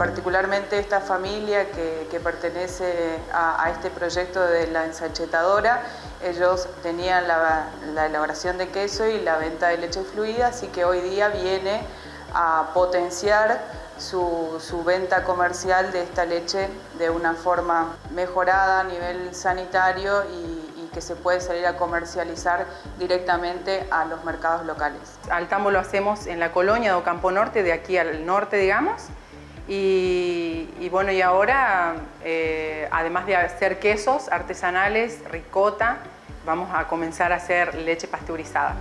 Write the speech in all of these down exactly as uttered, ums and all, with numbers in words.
particularmente esta familia que, que pertenece a, a este proyecto de la ensachetadora, ellos tenían la, la elaboración de queso y la venta de leche fluida, así que hoy día viene a potenciar su, su venta comercial de esta leche de una forma mejorada a nivel sanitario y, y que se puede salir a comercializar directamente a los mercados locales. Al tambo lo hacemos en la colonia de Ocampo Norte, de aquí al norte, digamos. Y, y bueno, y ahora, eh, además de hacer quesos artesanales, ricota, vamos a comenzar a hacer leche pasteurizada.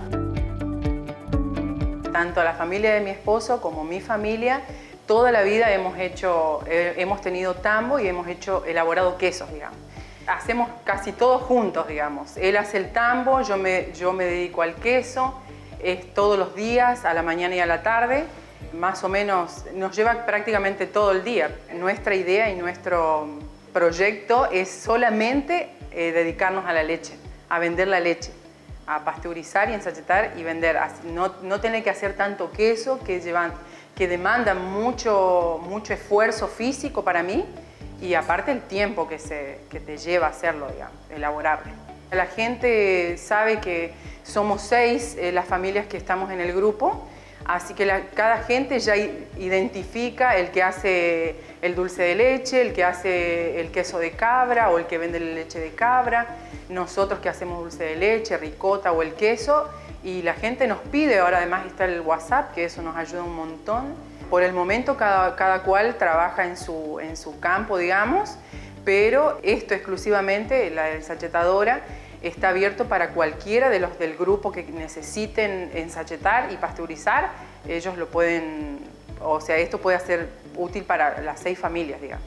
Tanto la familia de mi esposo como mi familia, toda la vida hemos hecho, eh, hemos tenido tambo y hemos hecho, elaborado quesos, digamos. Hacemos casi todos juntos, digamos. Él hace el tambo, yo me, yo me dedico al queso, es todos los días, a la mañana y a la tarde. Más o menos nos lleva prácticamente todo el día. Nuestra idea y nuestro proyecto es solamente eh, dedicarnos a la leche, a vender la leche, a pasteurizar y ensachetar y vender. No, no tener que hacer tanto queso que, llevan, que demanda mucho, mucho esfuerzo físico para mí y aparte el tiempo que, se, que te lleva hacerlo, digamos, elaborarlo. La gente sabe que somos seis eh, las familias que estamos en el grupo. Así que la, cada gente ya identifica el que hace el dulce de leche, el que hace el queso de cabra o el que vende la leche de cabra, nosotros que hacemos dulce de leche, ricota o el queso, y la gente nos pide, ahora además está el WhatsApp, que eso nos ayuda un montón. Por el momento cada, cada cual trabaja en su, en su campo, digamos, pero esto exclusivamente, la ensachetadora, está abierto para cualquiera de los del grupo que necesiten ensachetar y pasteurizar. Ellos lo pueden, o sea, esto puede ser útil para las seis familias, digamos.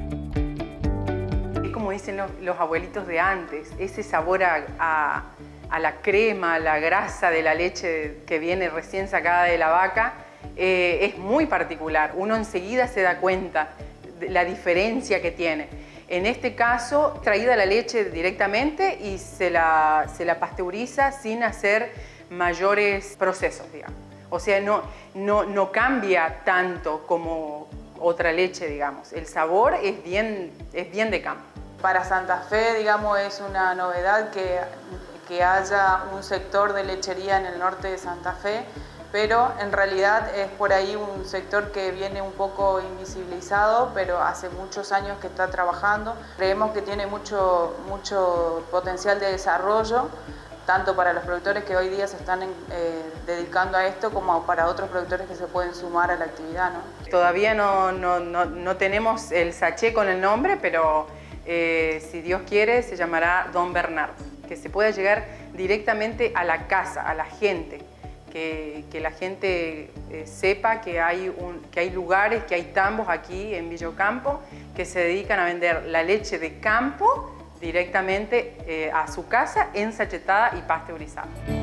Es como dicen los, los abuelitos de antes, ese sabor a, a, a la crema, a la grasa de la leche que viene recién sacada de la vaca, eh, es muy particular. Uno enseguida se da cuenta de la diferencia que tiene. En este caso, traída la leche directamente y se la, se la pasteuriza sin hacer mayores procesos, digamos. O sea, no, no, no cambia tanto como otra leche, digamos. El sabor es bien, es bien de campo. Para Santa Fe, digamos, es una novedad que, que haya un sector de lechería en el norte de Santa Fe, pero en realidad es por ahí un sector que viene un poco invisibilizado, pero hace muchos años que está trabajando. Creemos que tiene mucho, mucho potencial de desarrollo, tanto para los productores que hoy día se están eh, dedicando a esto, como para otros productores que se pueden sumar a la actividad, ¿no? Todavía no, no, no, no tenemos el sachet con el nombre, pero eh, si Dios quiere se llamará Don Bernardo, que se pueda llegar directamente a la casa, a la gente. Que, que la gente eh, sepa que hay, un, que hay lugares, que hay tambos aquí en Villa Ocampo que se dedican a vender la leche de campo directamente eh, a su casa, ensachetada y pasteurizada.